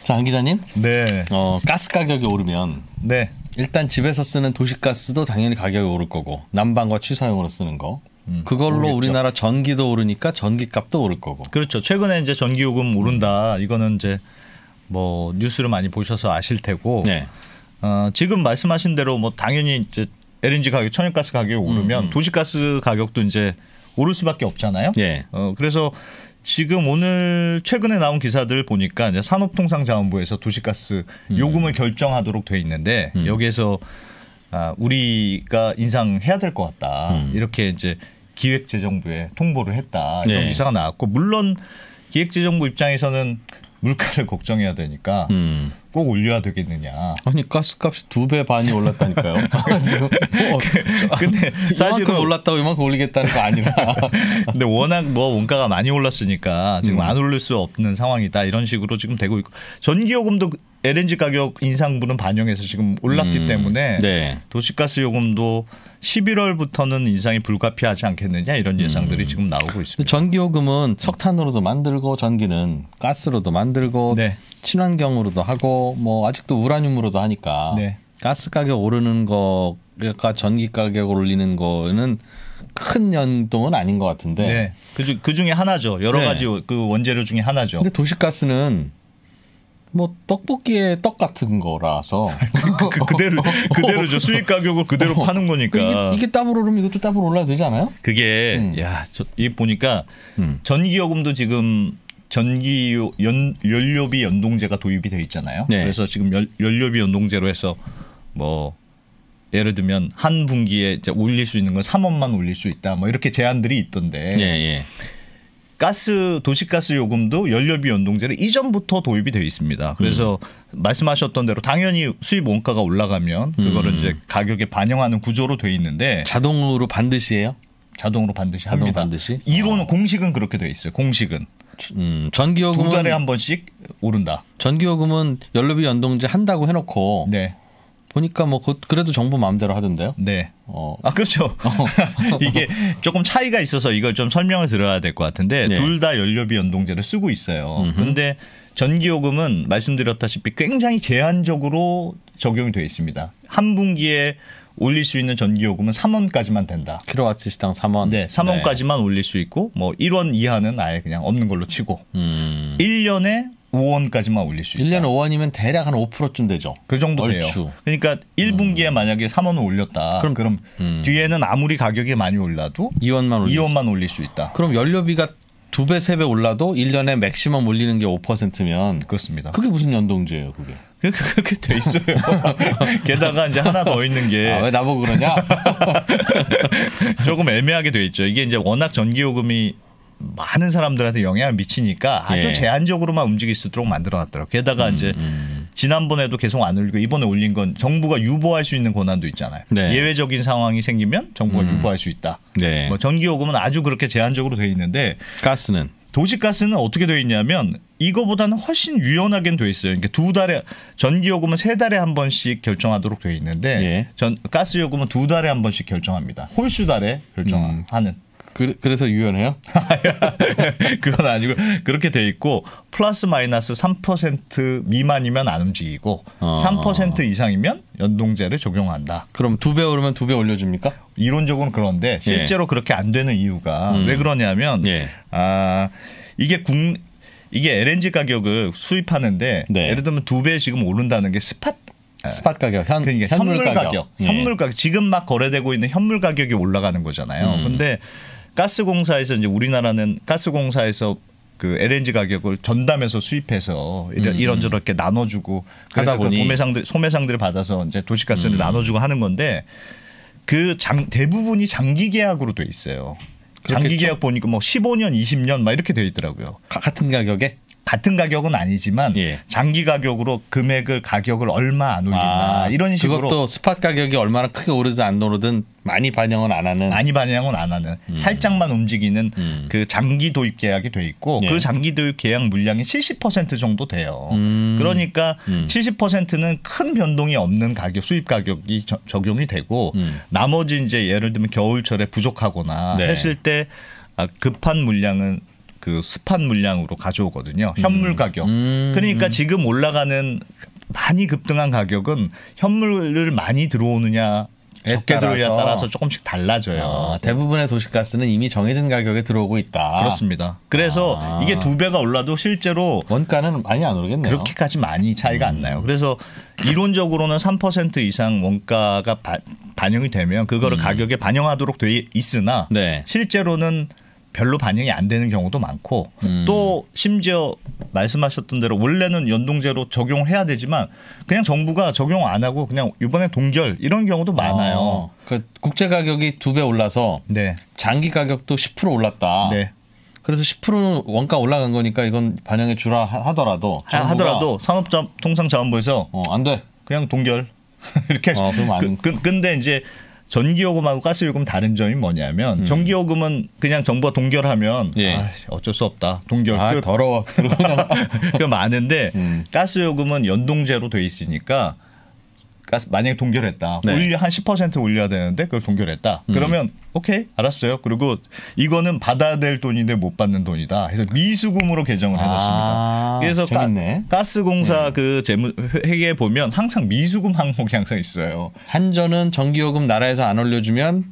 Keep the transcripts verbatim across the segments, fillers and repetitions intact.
자, 안 기자님. 네. 어, 가스 가격이 오르면 네. 일단 집에서 쓰는 도시가스도 당연히 가격이 오를 거고 난방과 취사용으로 쓰는 거. 음, 그걸로 오르겠죠. 우리나라 전기도 오르니까 전기값도 오를 거고. 그렇죠. 최근에 이제 전기요금 오른다. 음. 이거는 이제 뭐 뉴스를 많이 보셔서 아실 테고. 네. 어, 지금 말씀하신 대로 뭐 당연히 이제 엘엔지 가격, 천연가스 가격이 오르면 음, 음. 도시가스 가격도 이제 오를 수밖에 없잖아요. 네. 어, 그래서 지금 오늘 최근에 나온 기사들 보니까 이제 산업통상자원부에서 도시가스 요금을 음. 결정하도록 돼 있는데 음. 여기에서 아, 우리가 인상해야 될 것 같다. 음. 이렇게 이제 기획재정부에 통보를 했다. 이런 네. 기사가 나왔고 물론 기획재정부 입장에서는 물가를 걱정해야 되니까 음. 꼭 올려야 되겠느냐. 아니 가스값이 두 배 반이 올랐다니까요. 뭐, 근데 사실은 이만큼 올랐다고 이만큼 올리겠다는 거 아니라. 근데 워낙 뭐 원가가 많이 올랐으니까 지금 음. 안 올릴 수 없는 상황이다. 이런 식으로 지금 되고 있고 전기요금도 엘엔지 가격 인상분은 반영해서 지금 올랐기 음. 때문에 네. 도시가스 요금도 십일월부터는 인상이 불가피하지 않겠느냐 이런 예상들이 음. 지금 나오고 있습니다. 전기요금은 석탄으로도 만들고 전기는 가스로도 만들고 네. 친환경으로도 하고 뭐 아직도 우라늄으로도 하니까 네. 가스 가격 오르는 거가 전기 가격을 올리는 거는 큰 연동은 아닌 것 같은데. 네. 그, 그 중에 하나죠. 여러 네. 가지 그 원재료 중에 하나죠. 근데 도시가스는 뭐 떡볶이에 떡 같은 거라서 그, 그, 그대로 그대로죠. 수입 가격을 그대로 어, 파는 거니까 이게, 이게 따블 오르면 이것도 따블 올라야 되지 않아요? 그게 음. 야, 저, 이 보니까 음. 전기요금도 지금 전기 연, 연료비 연동제가 도입이 돼 있잖아요. 네. 그래서 지금 연, 연료비 연동제로 해서 뭐 예를 들면 한 분기에 이제 올릴 수 있는 건 삼 원만 올릴 수 있다. 뭐 이렇게 제한들이 있던데. 예, 예. 가스 도시가스 요금도 연료비 연동제로 이전부터 도입이 되어 있습니다. 그래서 음. 말씀하셨던 대로 당연히 수입 원가가 올라가면 그거를 음. 이제 가격에 반영하는 구조로 되어 있는데 자동으로 반드시 해요? 자동으로 반드시 자동 합니다. 반드시? 이론은 어. 공식은 그렇게 되어 있어요. 공식은 음, 전기요금은 두 달에 한 번씩 오른다. 전기요금은 연료비 연동제 한다고 해놓고. 네. 보니까 뭐 그래도 정부 마음대로 하던데요. 네. 어. 아 그렇죠. 이게 조금 차이가 있어서 이걸 좀 설명을 드려야 될 것 같은데 네. 둘 다 연료비 연동제를 쓰고 있어요. 그런데 전기요금은 말씀드렸다시피 굉장히 제한적으로 적용이 되어 있습니다. 한 분기에 올릴 수 있는 전기요금은 삼 원까지만 된다. 킬로와트 시당 삼 원. 네, 삼 원까지만 네. 올릴 수 있고 뭐 일 원 이하는 아예 그냥 없는 걸로 치고 음. 일 년에 오 원까지만 올릴 수 있다. 일 년에 오 원이면 대략 한 오 퍼센트쯤 되죠. 그 정도 얼추. 돼요. 그러니까 일 분기에 음. 만약에 삼 원을 올렸다. 그럼, 그럼 음. 뒤에는 아무리 가격이 많이 올라도 이 원만, 올릴, 이 원만 올릴 수 있다. 그럼 연료비가 두 배, 세 배 올라도 일 년에 맥시멈 올리는 게 오 퍼센트면 그렇습니다. 그게 무슨 연동제예요, 그게? 그렇게 돼 있어요. 게다가 이제 하나 더 있는 게 아, 왜 나보고 그러냐? 조금 애매하게 돼 있죠. 이게 이제 워낙 전기요금이 많은 사람들한테 영향을 미치니까 아주 예. 제한적으로만 움직일 수 있도록 만들어놨더라고요. 게다가 음, 이제 음. 지난번에도 계속 안 올리고 이번에 올린 건 정부가 유보할 수 있는 권한도 있잖아요. 네. 예외적인 상황이 생기면 정부가 음. 유보할 수 있다. 네. 뭐 전기요금은 아주 그렇게 제한적으로 돼 있는데 가스는 도시가스는 어떻게 돼 있냐면 이거보다는 훨씬 유연하게 돼 있어요. 그러니까 두 달에 전기요금은 세 달에 한 번씩 결정하도록 돼 있는데 예. 전 가스요금은 두 달에 한 번씩 결정합니다. 홀수 달에 결정하는. 음. 그, 그래서 유연해요? 그건 아니고 그렇게 돼 있고 플러스 마이너스 삼 퍼센트 미만이면 안 움직이고 어. 삼 퍼센트 이상이면 연동제를 적용한다. 그럼 두 배 오르면 두 배 올려줍니까? 이론적으로는 그런데 실제로 예. 그렇게 안 되는 이유가 음. 왜 그러냐면 예. 아, 이게 국 이게 엘엔지 가격을 수입하는데 네. 예를 들면 두 배 지금 오른다는 게 스팟 스팟 가격, 현, 그러니까 현물, 현물 가격, 가격. 예. 현물 가격. 지금 막 거래되고 있는 현물 가격이 올라가는 거잖아요. 음. 근데 가스공사에서 이제 우리나라는 가스공사에서 그 엘엔지 가격을 전담해서 수입해서 이런, 음. 이런저런 이렇게 나눠주고 그래서 그 도매상들 소매상들을 받아서 이제 도시가스를 음. 나눠주고 하는 건데 그 장, 대부분이 장기 계약으로 돼 있어요. 그렇겠죠? 장기 계약 보니까 뭐 십오 년, 이십 년 막 이렇게 돼 있더라고요. 가, 같은 가격에? 같은 가격은 아니지만 예. 장기 가격으로 금액을 가격을 얼마 안 올린다 아, 이런 식으로 그것도 스팟 가격이 얼마나 크게 오르든 안 오르든 많이 반영은 안 하는 많이 반영은 안 하는 음. 살짝만 움직이는 음. 그 장기 도입 계약이 돼 있고 예. 그 장기 도입 계약 물량이 칠십 퍼센트 정도 돼요. 음. 그러니까 음. 칠십 퍼센트는 큰 변동이 없는 가격 수입 가격이 저, 적용이 되고 음. 나머지 이제 예를 들면 겨울철에 부족하거나 네. 했을 때 급한 물량은 그 수판 물량으로 가져오거든요. 현물 가격. 음. 그러니까 지금 올라가는 많이 급등한 가격은 현물을 많이 들어오느냐 적게 들어오냐에 따라서 조금씩 달라져요. 아, 대부분의 도시가스는 이미 정해진 가격에 들어오고 있다. 그렇습니다. 그래서 아. 이게 두 배가 올라도 실제로 원가는 많이 안 오르겠네요. 그렇게까지 많이 차이가 음. 안 나요. 그래서 이론적으로는 삼 퍼센트 이상 원가가 바, 반영이 되면 그거를 음. 가격에 반영하도록 돼 있으나 네. 실제로는 별로 반영이 안 되는 경우도 많고 음. 또 심지어 말씀하셨던 대로 원래는 연동제로 적용해야 되지만 그냥 정부가 적용 안 하고 그냥 이번에 동결 이런 경우도 많아요. 어, 그러니까 국제 가격이 두 배 올라서 네. 장기 가격도 십 퍼센트 올랐다. 네. 그래서 십 퍼센트 원가 올라간 거니까 이건 반영해 주라 하더라도 하더라도 산업통상자원부에서 어, 안 돼. 그냥 동결 이렇게. 어, 그럼 안. 그, 근데 이제 전기요금하고 가스요금 다른 점이 뭐냐면 음. 전기요금은 그냥 정부가 동결하면 예. 아, 어쩔 수 없다. 동결 아, 끝. 더러워. 그 많은데 음. 가스요금은 연동제로 돼 있으니까 가스 만약에 동결했다. 네. 올려 한 십 퍼센트 올려야 되는데 그걸 동결했다. 음. 그러면 오케이 알았어요. 그리고 이거는 받아야 될 돈인데 못 받는 돈이다. 그래서 미수금으로 개정을 해놓습니다. 아, 그래서 가, 가스공사 네. 그 재무 회계에 보면 항상 미수금 항목이 항상 있어요. 한전은 전기요금 나라에서 안 올려주면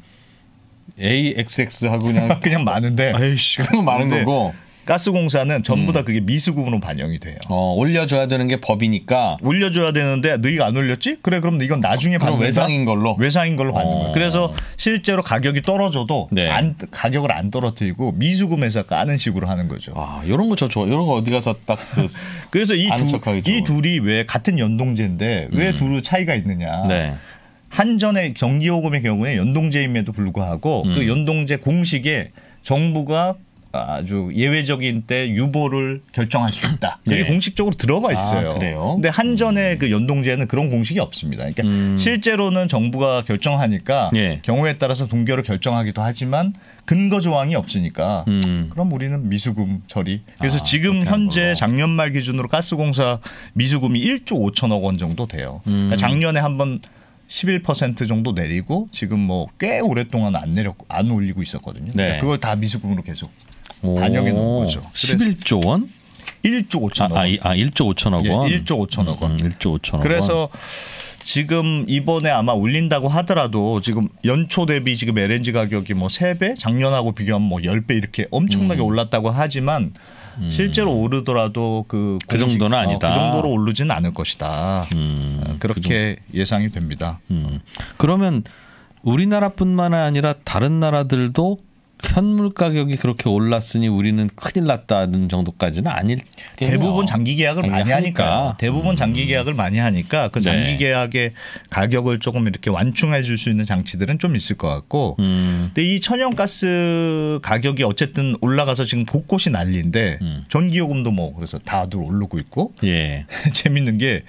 에이엑스엑스 하고 그냥 그냥 많은데. 아이씨, 그건 많은 거고. 가스공사는 전부 다 그게 미수금으로 반영이 돼요. 어, 올려줘야 되는 게 법이니까. 올려줘야 되는데 너희가 안 올렸지? 그래 그럼 이건 나중에 받는다. 그럼 외상인 걸로. 외상인 걸로 받는 어. 거예요. 그래서 실제로 가격이 떨어져도 네. 안, 가격을 안 떨어뜨리고 미수금에서 까는 식으로 하는 거죠. 아, 이런 거 저 좋아. 이런 거 어디 가서 딱 그 그래서 이, 두, 이 둘이 왜 같은 연동제인데 왜 음. 둘 차이가 있느냐. 네. 한전의 전기요금의 경우에 연동제임에도 불구하고 음. 그 연동제 공식에 정부가 아주 예외적인 때 유보를 결정할 수 있다. 그게 네. 공식적으로 들어가 있어요. 아, 그래요? 근데 한전의 음. 그 연동제는 그런 공식이 없습니다. 그러니까 음. 실제로는 정부가 결정하니까 네. 경우에 따라서 동결을 결정하기도 하지만 근거 조항이 없으니까 음. 그럼 우리는 미수금 처리. 그래서 아, 지금 현재 작년 말 기준으로 가스공사 미수금이 일조 오천억 원 정도 돼요. 음. 그러니까 작년에 한번 십일 퍼센트 정도 내리고 지금 뭐 꽤 오랫동안 안 내렸고 안 올리고 있었거든요. 네. 그러니까 그걸 다 미수금으로 계속 반영해 놓은 거죠. 십일조 원? 일조 오천억 원. 아, 아 일조 오천억 원. 예, 일조 오천억 원. 음, 일조 오천억 그래서 원. 지금 이번에 아마 올린다고 하더라도 지금 연초 대비 지금 엘엔지 가격이 뭐 세 배, 작년하고 비교하면 뭐 십 배 이렇게 엄청나게 음. 올랐다고 하지만 음. 실제로 오르더라도 그, 그 정도는 아니다. 어, 그 정도로 오르지는 않을 것이다. 음. 그렇게 그 예상이 됩니다. 음. 그러면 우리나라뿐만 아니라 다른 나라들도 현물 가격이 그렇게 올랐으니 우리는 큰일 났다는 정도까지는 아닐. 대부분 장기 계약을 많이 하니까. 하니까. 대부분 음. 장기 계약을 많이 하니까 그 장기 네. 계약의 가격을 조금 이렇게 완충해 줄 수 있는 장치들은 좀 있을 것 같고. 음. 근데 이 천연가스 가격이 어쨌든 올라가서 지금 곳곳이 난리인데 음. 전기요금도 뭐 그래서 다들 오르고 있고. 예. 재밌는 게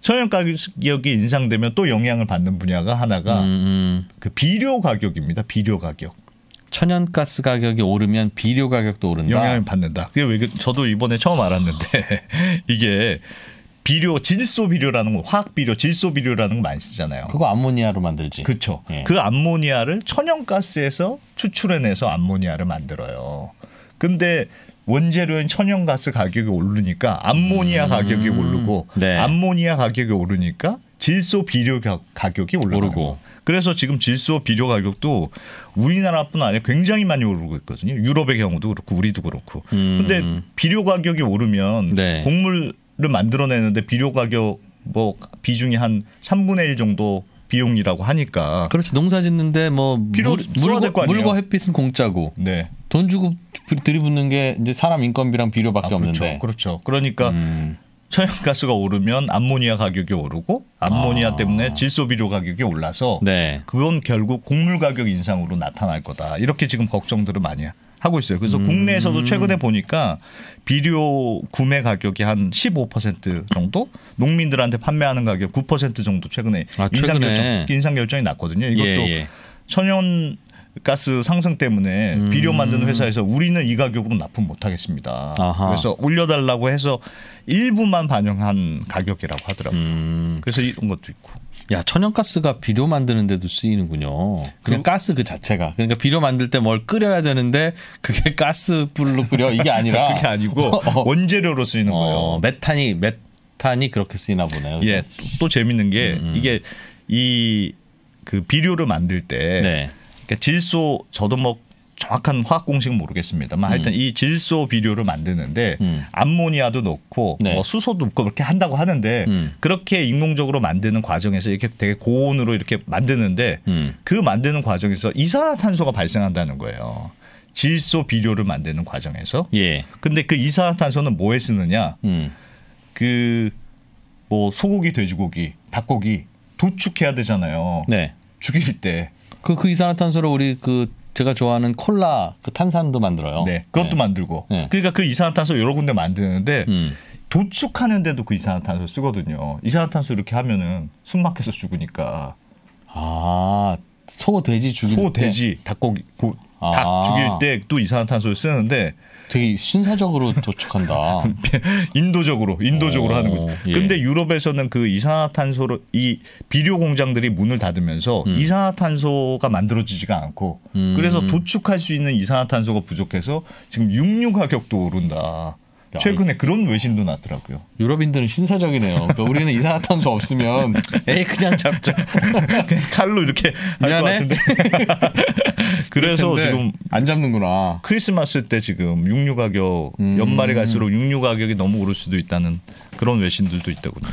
천연가격이 인상되면 또 영향을 받는 분야가 하나가 음. 그 비료 가격입니다. 비료 가격. 천연가스 가격이 오르면 비료 가격도 오른다. 영향을 받는다. 그게 왜 저도 이번에 처음 알았는데 이게 비료 질소 비료라는 거, 화학 비료, 질소 비료라는 거 많이 쓰잖아요. 그거 암모니아로 만들지. 그렇죠. 예. 그 암모니아를 천연가스에서 추출해내서 암모니아를 만들어요. 근데 원재료인 천연가스 가격이 오르니까 암모니아 음. 가격이 오르고 네. 암모니아 가격이 오르니까 질소 비료 가격이 오르고. 그래서 지금 질소 비료 가격도 우리나라뿐 아니라 굉장히 많이 오르고 있거든요. 유럽의 경우도 그렇고 우리도 그렇고. 그런데 음. 비료 가격이 오르면 네. 곡물을 만들어내는데 비료 가격 뭐 비중이 한 삼분의 일 정도 비용이라고 하니까. 그렇지. 농사 짓는데 뭐 비료 물, 물과, 물과 햇빛은 공짜고 네. 돈 주고 들이붓는 게 이제 사람 인건비랑 비료밖에 아, 그렇죠. 없는데. 그렇죠. 그러니까 음. 천연가스가 오르면 암모니아 가격이 오르고 암모니아 아. 때문에 질소 비료 가격이 올라서 네. 그건 결국 곡물 가격 인상으로 나타날 거다. 이렇게 지금 걱정들을 많이 하고 있어요. 그래서 음. 국내에서도 최근에 보니까 비료 구매 가격이 한 십오 퍼센트 정도 농민들한테 판매하는 가격 구 퍼센트 정도 최근에, 아, 인상, 결정, 인상 결정이 났거든요. 이것도 예, 예. 천연 가스 상승 때문에 음. 비료 만드는 회사에서 우리는 이 가격으로 납품 못 하겠습니다. 아하. 그래서 올려달라고 해서 일부만 반영한 가격이라고 하더라고요. 음. 그래서 이런 것도 있고. 야, 천연가스가 비료 만드는 데도 쓰이는군요. 그냥 그럼, 가스 그 자체가. 그러니까 비료 만들 때 뭘 끓여야 되는데 그게 가스불로 끓여 이게 아니라. 그게 아니고 어, 원재료로 쓰이는 어, 거예요. 메탄이 메탄이 그렇게 쓰이나 보네요. 예, 또, 또 재밌는 게 음. 이게 이 그 비료를 만들 때 네. 그러니까 질소 저도 뭐 정확한 화학 공식은 모르겠습니다만 음. 하여튼 이 질소 비료를 만드는데 음. 암모니아도 넣고 네. 뭐 수소도 넣고 그렇게 한다고 하는데 음. 그렇게 인공적으로 만드는 과정에서 이렇게 되게 고온으로 이렇게 만드는데 음. 그 만드는 과정에서 이산화탄소가 발생한다는 거예요. 질소 비료를 만드는 과정에서. 예. 근데 그 이산화탄소는 뭐에 쓰느냐? 음. 그 뭐 소고기, 돼지고기, 닭고기 도축해야 되잖아요. 네. 죽일 때. 그, 그 이산화탄소를 우리 그 제가 좋아하는 콜라 그 탄산도 만들어요. 네. 그것도 네. 만들고. 네. 그러니까 그 이산화탄소 여러 군데 만드는데 음. 도축하는데도 그 이산화탄소 쓰거든요. 이산화탄소 이렇게 하면은 숨 막혀서 죽으니까. 아, 소, 돼지 죽일 소, 때. 소, 돼지, 닭고기, 고, 아. 닭 죽일 때 또 이산화탄소를 쓰는데 되게 신사적으로 도축한다. 인도적으로, 인도적으로 오, 하는 거죠. 예. 근데 유럽에서는 그 이산화탄소로 이 비료 공장들이 문을 닫으면서 음. 이산화탄소가 만들어지지가 않고 음. 그래서 도축할 수 있는 이산화탄소가 부족해서 지금 육류 가격도 오른다. 야, 최근에 그런 외신도 났더라고요. 유럽인들은 신사적이네요. 그러니까 우리는 이산화탄소 없으면 에이 그냥 잡자. 그냥 칼로 이렇게 할 것 같은데. 그래서 지금 안 잡는구나. 크리스마스 때 지금 육류 가격 음. 연말에 갈수록 육류 가격이 너무 오를 수도 있다는 그런 외신들도 있더군요.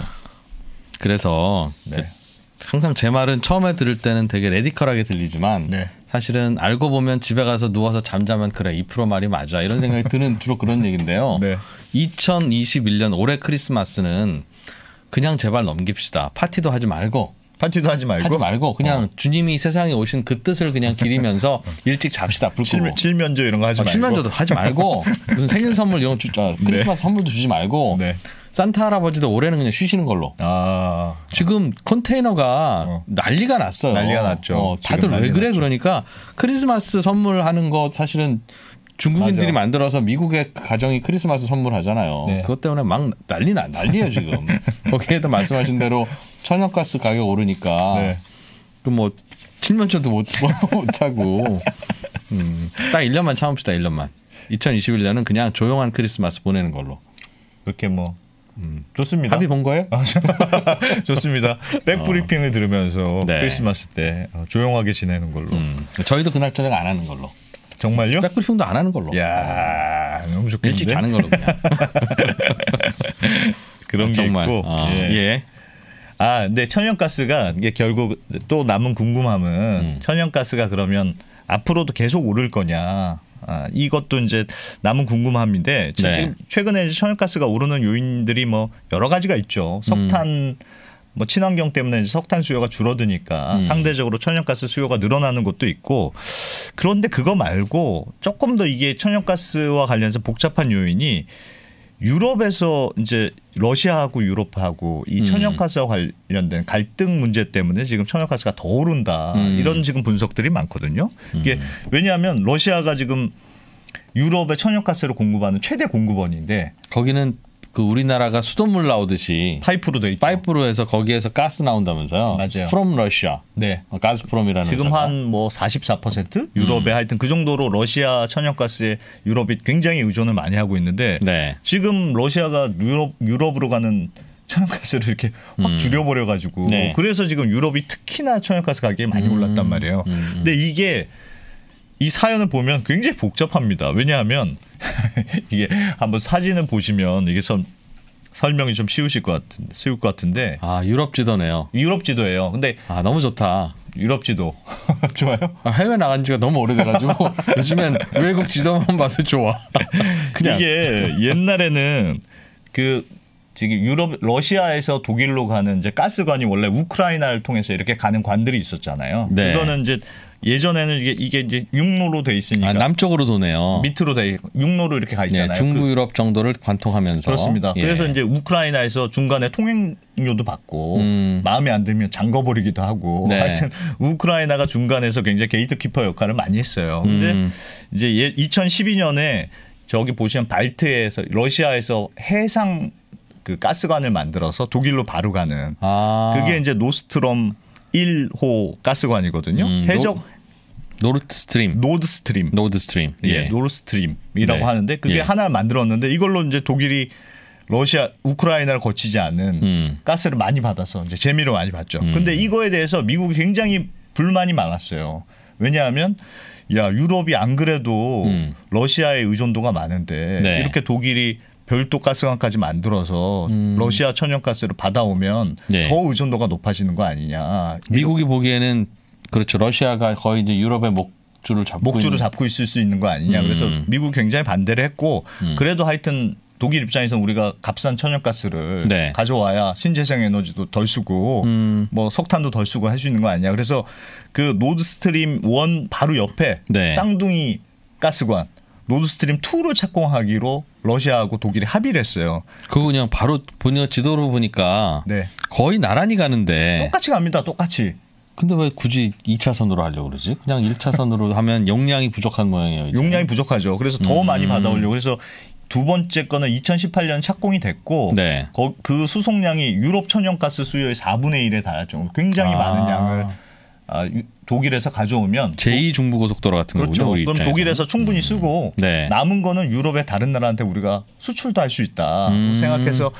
그래서 네. 항상 제 말은 처음에 들을 때는 되게 레디컬하게 들리지만 네. 사실은 알고 보면 집에 가서 누워서 잠자면 그래 이 퍼센트 말이 맞아 이런 생각이 드는 주로 그런 얘기인데요. 네. 이천이십일 년 올해 크리스마스는 그냥 제발 넘깁시다. 파티도 하지 말고. 파티도 하지 말고? 하지 말고 그냥 어. 주님이 세상에 오신 그 뜻을 그냥 기리면서 일찍 잡시다. 불 끄고. 칠면조 이런 거 하지 어, 말고. 칠면조도 하지 말고 무슨 생일 선물 이런 거 주, 아, 크리스마스 네. 선물도 주지 말고 네. 산타 할아버지도 올해는 그냥 쉬시는 걸로. 아. 지금 컨테이너가 어. 난리가 났어요. 난리가 났죠. 어, 다들 왜 그래? 났죠. 그러니까 크리스마스 선물하는 거 사실은 중국인들이 맞아. 만들어서 미국의 가정이 크리스마스 선물하잖아요. 네. 그것 때문에 막 난리 나 난리예요 지금. 거기에도 말씀하신 대로 천연가스 가격 오르니까 네. 그 뭐 칠면조도 못 못하고 음, 딱 일 년만 참읍시다. 일 년만. 이천이십일 년은 그냥 조용한 크리스마스 보내는 걸로. 그렇게 뭐 음. 좋습니다. 합의 본 거예요? 좋습니다. 백브리핑을 어. 들으면서 네. 크리스마스 때 조용하게 지내는 걸로. 음. 저희도 그날 저녁 안 하는 걸로. 정말요? 백브리핑도 안 하는 걸로. 야 너무 좋겠는데. 일찍 자는 걸로 그냥. 그런 아, 게 정말. 있고. 어. 예. 예. 아, 근데 천연가스가 이게 결국 또 남은 궁금함은 음. 천연가스가 그러면 앞으로도 계속 오를 거냐. 아, 이것도 이제 남은 궁금함인데 네. 지금 최근에 이제 천연가스가 오르는 요인들이 뭐 여러 가지가 있죠. 석탄 음. 뭐 친환경 때문에 이제 석탄 수요가 줄어드니까 음. 상대적으로 천연가스 수요가 늘어나는 것도 있고 그런데 그거 말고 조금 더 이게 천연가스와 관련해서 복잡한 요인이 유럽에서 이제 러시아하고 유럽하고 이 천연가스와 관련된 갈등 문제 때문에 지금 천연가스가 더 오른다. 음. 이런 지금 분석들이 많거든요. 이게 음. 왜냐하면 러시아가 지금 유럽에 천연가스를 공급하는 최대 공급원인데 거기는 그 우리나라가 수돗물 나오듯이 파이프로 돼 있죠. 파이프로 해서 거기에서 가스 나온다면서요. 맞아요. From Russia. 네. 가스프롬이라는 지금 한 뭐 사십사 퍼센트 유럽에 음. 하여튼 그 정도로 러시아 천연가스에 유럽이 굉장히 의존을 많이 하고 있는데 네. 지금 러시아가 유럽 유럽으로 가는 천연가스를 이렇게 확 음. 줄여버려 가지고 네. 그래서 지금 유럽이 특히나 천연가스 가격이 많이 음. 올랐단 말이에요. 음. 근데 이게 이 사연을 보면 굉장히 복잡합니다. 왜냐하면 이게 한번 사진을 보시면 이게 좀 설명이 좀 쉬우실 것 같은 쉬울 것 같은데. 아 유럽 지도네요. 유럽 지도예요. 근데 아 너무 좋다. 유럽 지도 좋아요? 아, 해외 나간 지가 너무 오래돼가지고 요즘엔 외국 지도만 봐도 좋아. 그냥. 이게 옛날에는 그 지금 유럽 러시아에서 독일로 가는 이제 가스관이 원래 우크라이나를 통해서 이렇게 가는 관들이 있었잖아요. 네. 그거는 이제 예전에는 이게 이게 이제 육로로 돼 있으니까 아, 남쪽으로 도네요. 밑으로 돼 육로로 이렇게 가 있잖아요. 네, 중부 유럽 정도를 관통하면서 그렇습니다. 예. 그래서 이제 우크라이나에서 중간에 통행료도 받고 음. 마음에 안 들면 잠궈버리기도 하고 네. 하여튼 우크라이나가 중간에서 굉장히 게이트키퍼 역할을 많이 했어요. 근데 음. 이제 이천십이 년에 저기 보시면 발트에서 러시아에서 해상 그 가스관을 만들어서 독일로 바로 가는 아. 그게 이제 노스트롬 일 호 가스관이거든요. 음, 해적 노르트스트림. 노드스트림. 노드스트림. 예, 예. 노르스트림이라고 네. 하는데 그게 예. 하나를 만들었는데 이걸로 이제 독일이 러시아 우크라이나를 거치지 않은 음. 가스를 많이 받아서 이제 재미로 많이 받죠. 음. 근데 이거에 대해서 미국이 굉장히 불만이 많았어요. 왜냐하면 야, 유럽이 안 그래도 음. 러시아의 의존도가 많은데 네. 이렇게 독일이 별도 가스관까지 만들어서 음. 러시아 천연가스를 받아오면 네. 더 의존도가 높아지는 거 아니냐. 미국이 보기에는 그렇죠. 러시아가 거의 이제 유럽의 목줄을 잡고 목줄을 있는. 잡고 있을 수 있는 거 아니냐. 음. 그래서 미국이 굉장히 반대를 했고 음. 그래도 하여튼 독일 입장에서 우리가 값싼 천연가스를 네. 가져와야 신재생 에너지도 덜 쓰고 음. 뭐 석탄도 덜 쓰고 할 수 있는 거 아니냐. 그래서 그 노드스트림 일 바로 옆에 네. 쌍둥이 가스관 노드스트림 이를 착공하기로 러시아하고 독일이 합의를 했어요. 그거 그냥 바로 보니까 지도로 보니까 네. 거의 나란히 가는데. 똑같이 갑니다. 똑같이. 근데 왜 굳이 이 차선으로 하려고 그러지? 그냥 일 차선으로 하면 용량이 부족한 모양이에요. 이제. 용량이 부족하죠. 그래서 더 음. 많이 받아오려고. 그래서 두 번째 거는 이천십팔 년 착공이 됐고 네. 그 수송량이 유럽 천연가스 수요의 사분의 일에 달할 정도로 굉장히 아. 많은 양을 아, 독일에서 가져오면 제이 중부고속도로 같은 그렇죠. 거군요. 그럼 독일에서 충분히 쓰고 음. 네. 남은 거는 유럽의 다른 나라한테 우리가 수출도 할 수 있다 음. 생각해서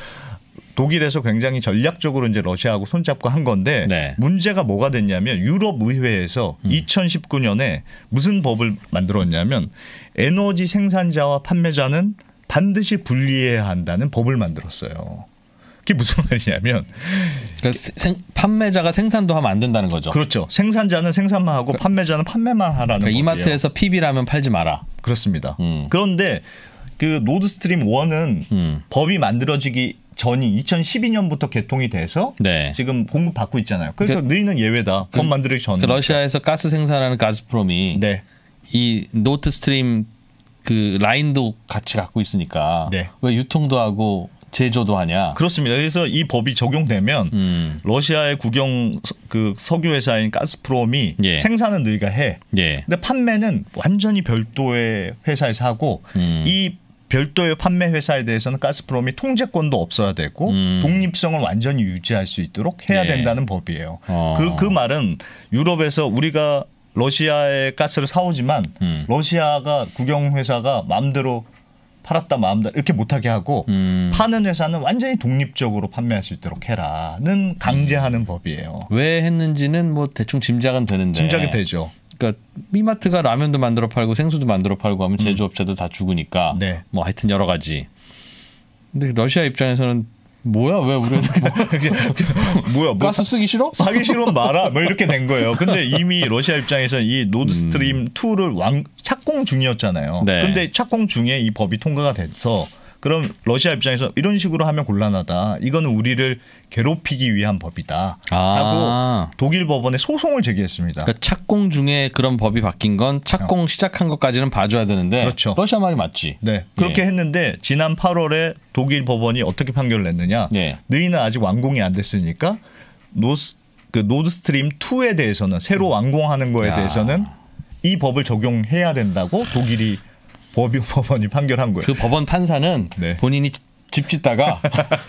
독일에서 굉장히 전략적으로 이제 러시아하고 손잡고 한 건데 네. 문제가 뭐가 됐냐면 유럽 의회에서 음. 이천십구 년에 무슨 법을 만들었냐면 에너지 생산자와 판매자는 반드시 분리해야 한다는 법을 만들었어요. 그게 무슨 말이냐면 그러니까 생, 판매자가 생산도 하면 안 된다는 거죠. 그렇죠. 생산자는 생산만 하고 그러니까, 판매자는 판매만 하라는 그러니까 이마트에서 피비라면 팔지 마라. 그렇습니다. 음. 그런데 그 노드스트림 일은 음. 법이 만들어지기 전이 이천십이 년부터 개통이 돼서 네. 지금 공급받고 있잖아요. 그래서 그, 너희는 예외다. 그, 법 만들기 전. 그 러시아에서 가스 생산하는 가스프롬이 네. 이 노드스트림 그 라인도 같이 갖고 있으니까 네. 왜 유통도 하고 제조도 하냐? 그렇습니다. 그래서 이 법이 적용되면 음. 러시아의 국영 그 석유 회사인 가스프롬이 예. 생산은 너희가 해. 예. 근데 판매는 완전히 별도의 회사에서 하고 음. 이 별도의 판매 회사에 대해서는 가스프롬이 통제권도 없어야 되고 음. 독립성을 완전히 유지할 수 있도록 해야 예. 된다는 법이에요. 어. 그, 그 말은 유럽에서 우리가 러시아의 가스를 사오지만 음. 러시아가 국영 회사가 마음대로 팔았다 마음대로 이렇게 못하게 하고 음. 파는 회사는 완전히 독립적으로 판매할 수 있도록 해라는 강제하는 음. 법이에요. 왜 했는지는 뭐 대충 짐작은 되는데. 짐작이 되죠. 그러니까 미마트가 라면도 만들어 팔고 생수도 만들어 팔고 하면 제조업체도 음. 다 죽으니까 네. 뭐 하여튼 여러 가지. 근데 러시아 입장에서는 뭐야 왜 우리는 뭐야 뭐 가스 쓰기 싫어? 사기 싫으면 말아 뭐 이렇게 된 거예요. 근데 이미 러시아 입장에서는 이 노드스트림 이를 왕, 착공 중이었잖아요. 네. 근데 착공 중에 이 법이 통과가 돼서 그럼 러시아 입장에서 이런 식으로 하면 곤란하다. 이거는 우리를 괴롭히기 위한 법이다. 아. 하고 독일 법원에 소송을 제기했습니다. 그러니까 착공 중에 그런 법이 바뀐 건 착공 어. 시작한 것까지는 봐줘야 되는데 그렇죠. 러시아 말이 맞지. 네, 그렇게 예. 했는데 지난 팔월에 독일 법원이 어떻게 판결을 냈느냐. 예. 너희는 아직 완공이 안 됐으니까 노스, 그 노드스트림 이에 대해서는 새로 완공하는 거에 야. 대해서는 이 법을 적용해야 된다고 독일이 법이 법원이 판결한 거예요. 그 법원 판사는 네. 본인이 집 짓다가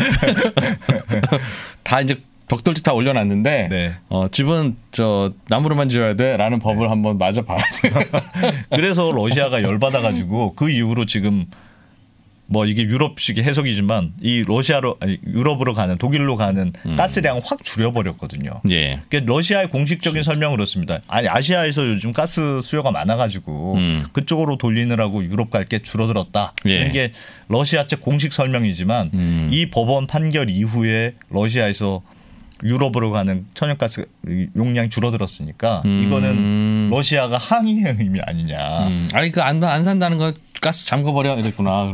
다 이제 벽돌집 다 올려놨는데 네. 어, 집은 저 나무로만 지어야 돼라는 법을 네. 한번 맞아 봐야 돼. 그래서 러시아가 열받아가지고 그 이후로 지금 뭐 이게 유럽식의 해석이지만 이 러시아로 아니 유럽으로 가는 독일로 가는 음. 가스량을 확 줄여버렸거든요. 예. 그러니까 러시아의 공식적인 설명은 그렇습니다. 아니 아시아에서 요즘 가스 수요가 많아가지고 음. 그쪽으로 돌리느라고 유럽 갈 게 줄어들었다. 예. 이게 러시아 측 공식 설명이지만 음. 이 법원 판결 이후에 러시아에서 유럽으로 가는 천연가스 용량이 줄어들었으니까 음. 이거는 러시아가 항의의 의미 아니냐. 음. 아니 그 안 안 산다는 거 가스 잠궈버려 이랬구나.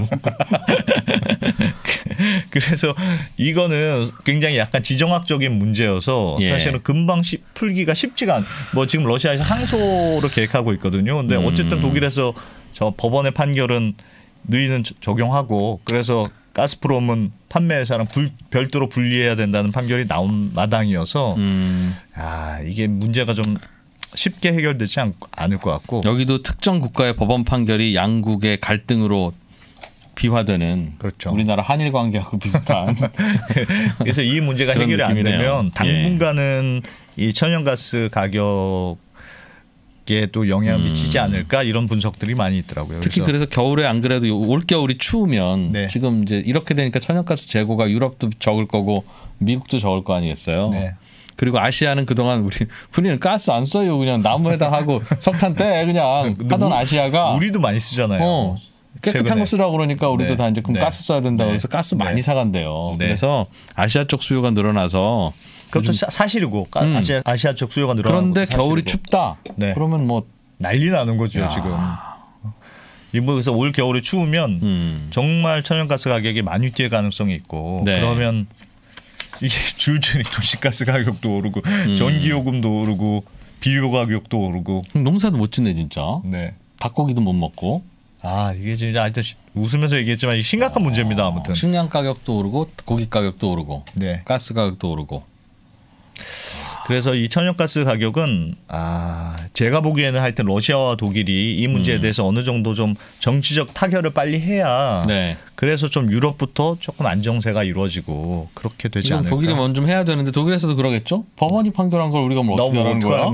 그래서 이거는 굉장히 약간 지정학적인 문제여서 예. 사실은 금방 시, 풀기가 쉽지가 않. 뭐 지금 러시아에서 항소를 계획하고 있거든요. 근데 어쨌든 독일에서 저 법원의 판결은 너희는 적용하고 그래서 가스프롬은 판매 회사랑 불, 별도로 분리해야 된다는 판결이 나온 마당이어서 음. 아, 이게 문제가 좀 쉽게 해결되지 않, 않을 것 같고 여기도 특정 국가의 법원 판결이 양국의 갈등으로 비화되는 그렇죠. 우리나라 한일 관계하고 비슷한 그래서 이 문제가 해결이 안 되면 당분간은 예. 이 천연가스 가격 또 영향을 미치지 않을까 이런 분석들이 많이 있더라고요. 특히 그래서, 그래서 겨울에 안 그래도 올 겨울이 추우면 네. 지금 이제 이렇게 되니까 천연가스 재고가 유럽도 적을 거고 미국도 적을 거 아니겠어요. 네. 그리고 아시아는 그동안 우리 우리는 가스 안 써요. 그냥 나무에다 하고 석탄 떼 그냥 하던 아시아가 우리도 많이 쓰잖아요. 어, 깨끗한 최근에. 거 쓰라고 그러니까 우리도 네. 다 이제 그럼 네. 가스 써야 된다고 네. 해서 가스 많이 네. 사간대요. 네. 그래서 아시아 쪽 수요가 늘어나서 그것도 사, 사실이고 음. 아시아, 아시아 쪽 수요가 늘어나고 그런데 겨울이 춥다. 네. 그러면 뭐 난리 나는 거죠 야. 지금. 그래서 올 겨울이 추우면 음. 정말 천연가스 가격이 많이 뛸 가능성이 있고 네. 그러면 이게 줄줄이 도시가스 가격도 오르고 음. 전기요금도 오르고 비료 가격도 오르고 농사도 못 짓네 진짜. 네. 닭고기도 못 먹고. 아 이게 진짜 하여튼 웃으면서 얘기했지만 심각한 아, 문제입니다. 아무튼 식량 가격도 오르고 고기 가격도 오르고 네. 가스 가격도 오르고. 그래서 이 천연가스 가격은 아 제가 보기에는 하여튼 러시아와 독일이 이 문제에 음. 대해서 어느 정도 좀 정치적 타결을 빨리 해야 네. 그래서 좀 유럽부터 조금 안정세가 이루어지고 그렇게 되지 않을까. 독일이 먼저 좀 해야 되는데 독일에서도 그러겠죠. 법원이 판결한 걸 우리가 뭐 어떻게 하는 거야.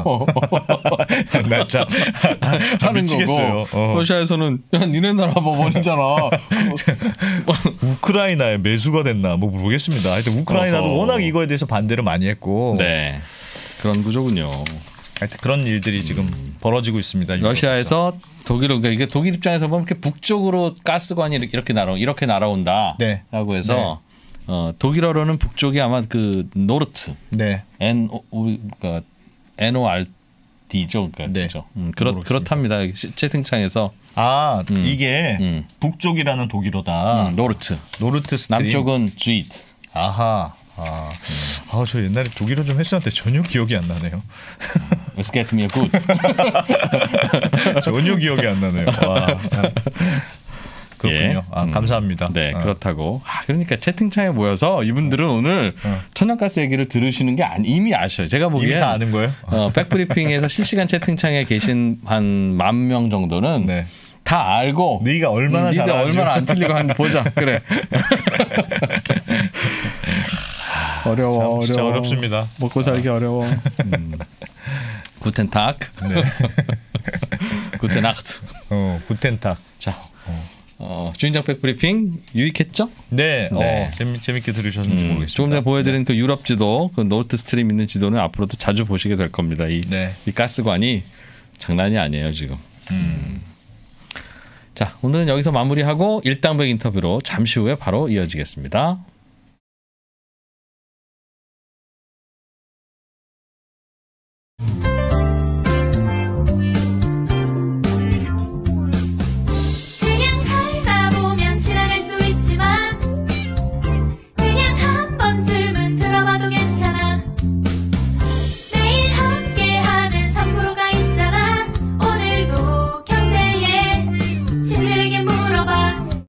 나 참 하는 거고 어. 러시아에서는 야 니네 나라 법원이잖아. 우크라이나에 매수가 됐나 뭐 모르겠습니다. 하여튼 우크라이나도 어허. 워낙 이거에 대해서 반대를 많이 했고 네. 그런 구조군요. 하여튼 그런 일들이 지금 음. 벌어지고 있습니다. 러시아에서 독일은 그러니까 이게 독일 입장에서 보면 이렇게 북쪽으로 가스관이 이렇게 날아 이렇게 날아온다라고 네. 해서 네. 어, 독일어로는 북쪽이 아마 그 노르트, 네. N O 그러니까 N O R D죠, 그러니까 네. 그렇죠. 음, 그렇 그렇답니다. 채팅창에서 아 음. 이게 음. 북쪽이라는 독일어다. 음, 노르트, 노르트 스트림. 남쪽은 쥐트. 아하. 아, 음. 아, 저 옛날에 독일어 좀 했었는데 전혀 기억이 안 나네요. Let's get me a good. 전혀 기억이 안 나네요. 와. 그렇군요. 예. 아, 감사합니다. 네, 어. 그렇다고. 아, 그러니까 채팅창에 모여서 이분들은 어. 오늘 어. 천연가스 얘기를 들으시는 게 아니, 이미 아셔요. 제가 보기엔 이미 다 아는 거예요? 어, 백브리핑에서 실시간 채팅창에 계신 한 만 명 정도는 네. 다 알고 네가 얼마나 음, 잘하는지 얼마나 안 틀리고 하는지 보자. 그래. 어려워, 진짜 어려워. 어렵습니다. 먹고 살기 아. 어려워. 음. 구텐탁. 네. 구텐나트. 어, 구텐탁. 자, 어. 어, 주인장 백브리핑 유익했죠? 네, 네. 어, 재미, 재밌게 들으셨는지 음, 모르겠습니다. 조금 전에 보여드린 네. 그 유럽 지도, 그 노르트 스트림 있는 지도는 앞으로도 자주 보시게 될 겁니다. 이, 네. 이 가스관이 장난이 아니에요 지금. 음. 자, 오늘은 여기서 마무리하고 일당백 인터뷰로 잠시 후에 바로 이어지겠습니다.